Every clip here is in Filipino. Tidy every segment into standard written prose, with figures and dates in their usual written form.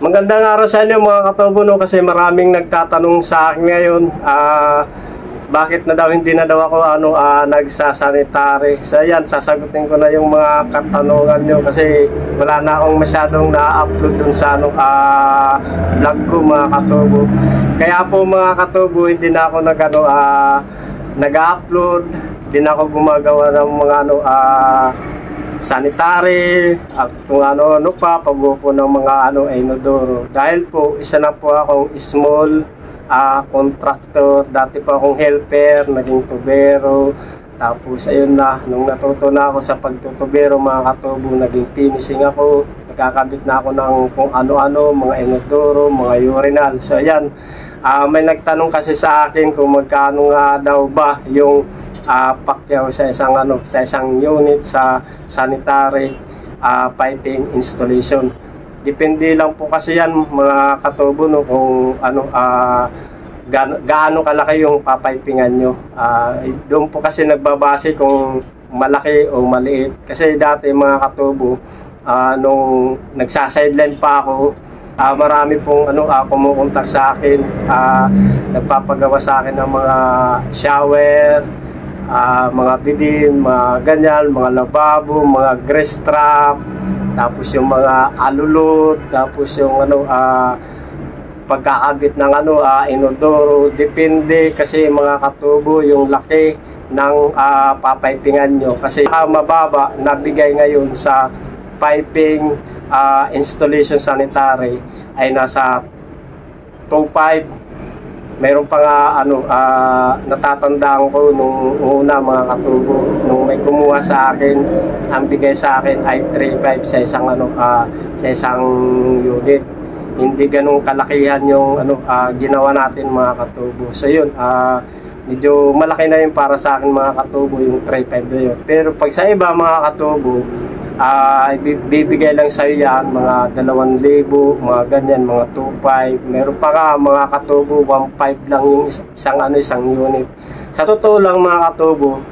Magandang araw sa inyo mga katubo, no, kasi maraming nagtatanong sa akin ngayon bakit na daw hindi na daw ako nagsasanitary. So ayan, sasagutin ko na yung mga katanungan nyo kasi wala na akong masyadong na-upload dun sa vlog ko mga katubo. Kaya po mga katubo, hindi na ako nag-upload, hindi na ako gumagawa ng mga sanitary at kung ano pa pag-upo ng mga inodoro, dahil po isa na po akong small contractor. Dati po akong helper, naging tubero, tapos ayun na, nung natuto na ako sa pagtutubero mga katubo, naging finishing ako, nagkakabit na ako ng kung ano-ano, mga inodoro, mga urinal. So ayan, may nagtanong kasi sa akin kung magkano nga daw ba yung pakyaw sa isang unit sa sanitary piping installation. Depende lang po kasi yan mga katubo, no, kung gaano kalaki yung papipingan nyo. Doon po kasi nagbabase kung malaki o maliit. Kasi dati mga katubo, nung nagsa-sideline pa ako, marami pong kumukontak sa akin, nagpapagawa sa akin ng mga shower, mga bidin, mga ganyan, mga lababo, mga grease trap, tapos yung mga alulod, tapos yung pagkakabit ng inodoro. Depende kasi mga katubo yung laki ng papipingan nyo, kasi mababa na bigay ngayon sa piping installation sanitary ay nasa 2.5. Mayroon pa nga natatandaan ko nung una mga katubo, nung may kumuha sa akin, ang bigay sa akin ay 3.5 sa isang unit. Hindi ganung kalakihan yung ginawa natin mga katubo. So yun, medyo malaki na yun para sa akin mga katubo, yung 3.5 na yun. Pero pag sa iba mga katubo, bibigay lang sa iyo yan mga 2,000, mga ganyan, mga 2.5. Meron pa nga mga katubo 1.5 lang yung isang unit. Sa totoo lang mga katubo,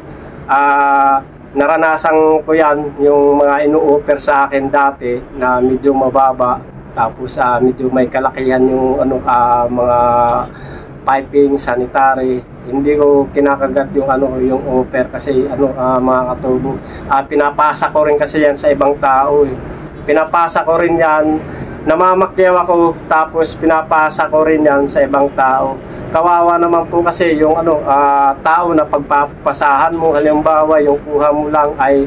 naranasan ko yan, yung mga inu-offer sa akin dati na medyo mababa, tapos medyo may kalakihan yung mga piping sanitary. Hindi ko kinakagat yung yung offer kasi mga katubo, pinapasa ko rin kasi yan sa ibang tao Pinapasa ko rin yan, namamakyaw ako, tapos pinapasa ko rin yan sa ibang tao. Kawawa naman po kasi yung tao na pagpapasahan mo, halimbawa yung kuha mo lang ay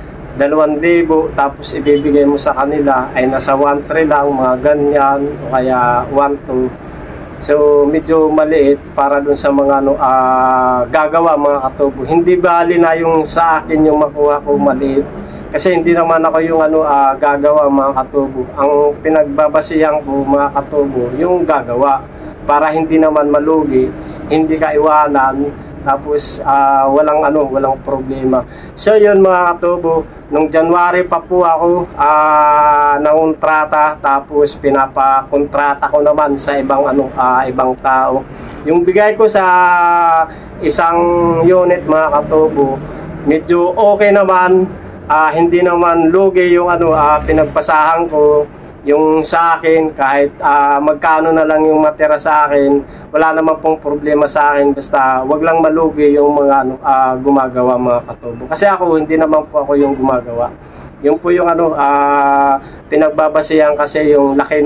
2,000, tapos ibibigay mo sa kanila ay nasa 1,300 lang, mga ganyan, o kaya 1,200. So medyo maliit para dun sa mga gagawa mga katubo. Hindi bali na yung sa akin yung makuha ko maliit, kasi hindi naman ako yung gagawa mga katubo. Ang pinagbabasihan ko mga katubo yung gagawa, para hindi naman malugi, hindi ka iwanan, tapos walang problema. So yun mga katubo, nung January pa po ako nangontrata, tapos pinapakontrata ko naman sa ibang tao. Yung bigay ko sa isang unit mga katubo, medyo okay naman, hindi naman lugi yung pinagpasahan ko. Yung sa akin, kahit magkano na lang yung matira sa akin, wala naman pong problema sa akin, basta wag lang malugi yung mga gumagawa mga katubo. Kasi ako, hindi naman po ako yung gumagawa. Yung po yung pinagbabasihan kasi yung laki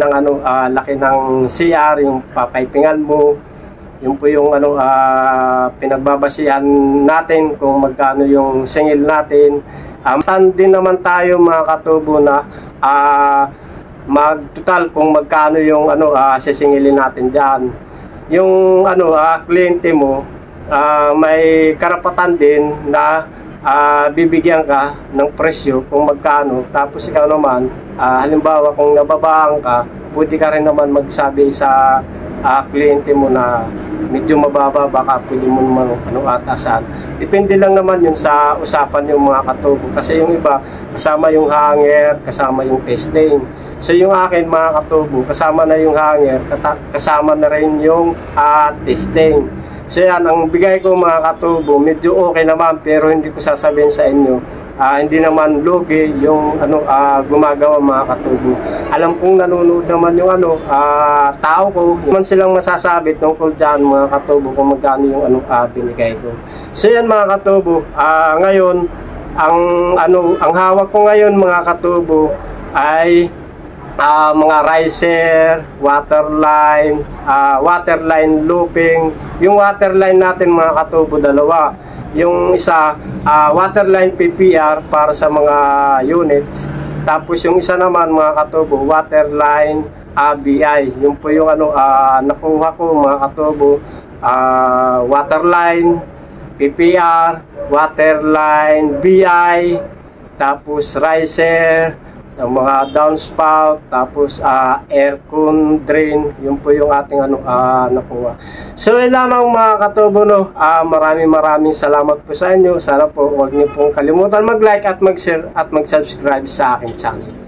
ng CR, yung papipingan mo. Yung po yung pinagbabasihan natin kung magkano yung singil natin. Din naman tayo mga katubo na mag-total kung magkano yung sisingilin natin diyan. Yung kliyente mo, may karapatan din na bibigyan ka ng presyo kung magkano. Tapos ikaw naman, halimbawa kung nababaan ka, pwede ka rin naman magsabi sa kliyente mo na medyo mababa, baka pwede mo naman atasan. Depende lang naman yun sa usapan yung mga katubo, kasi yung iba kasama yung hanger, kasama yung testing. So yung akin mga katubo, kasama na yung hanger, kasama na rin yung testing. So yan, ang bigay ko mga katubo, medyo okay naman, pero hindi ko sasabihin sa inyo, hindi naman lugi yung gumagawa mga katubo. Alam kong nanonood naman yung tao ko, man silang masasabi tungkol dyan mga katubo kung magkano yung binigay ko. So yan mga katubo, ngayon ang hawak ko ngayon mga katubo ay mga riser, waterline looping. Yung waterline natin mga katubo, dalawa. Yung isa, waterline PPR para sa mga units. Tapos yung isa naman mga katubo, waterline BI. Yung po yung nakuha ko mga katubo, waterline PPR, waterline BI, tapos riser, ang mga downspout, tapos air con drain. Yun po yung ating nakuha. So yun lamang mga katubo, no. Maraming salamat po sa inyo. Sana po huwag niyo pong kalimutan mag-like at mag-share at mag-subscribe sa aking channel.